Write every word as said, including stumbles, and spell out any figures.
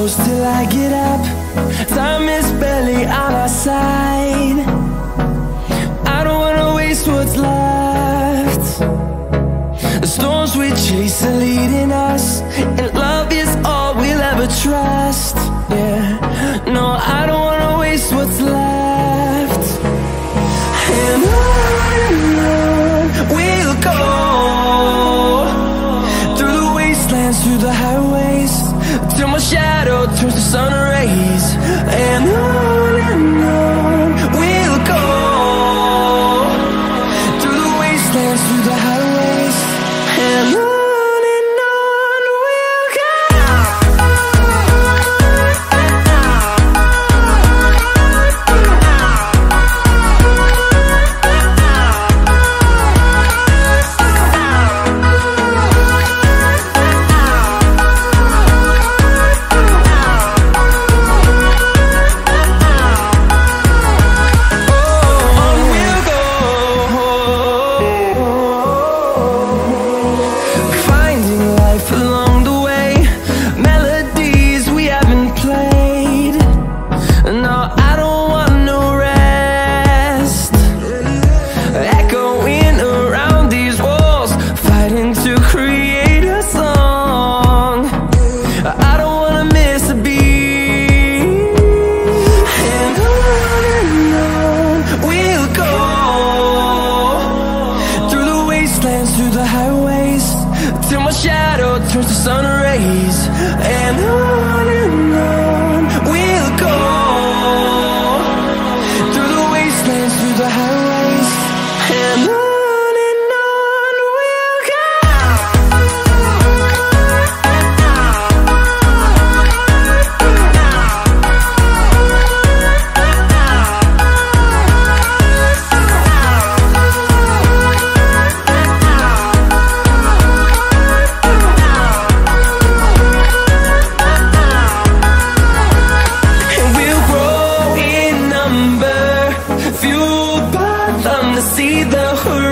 close till I get up. Time is barely on our side. I don't wanna waste what's left. The storms we chase are leading us, and love is all we'll ever trust. Yeah, no, I don't wanna waste what's left. And on and on we'll go, through the wastelands, through the highways, till my shadow turns to sun rays. And on and on we'll go, through the wastelands, through the highways, and on. Through the highways, till my shadow turns to sun rays. And on and on we'll go, through the wastelands, through the highways, and on. See the horizon.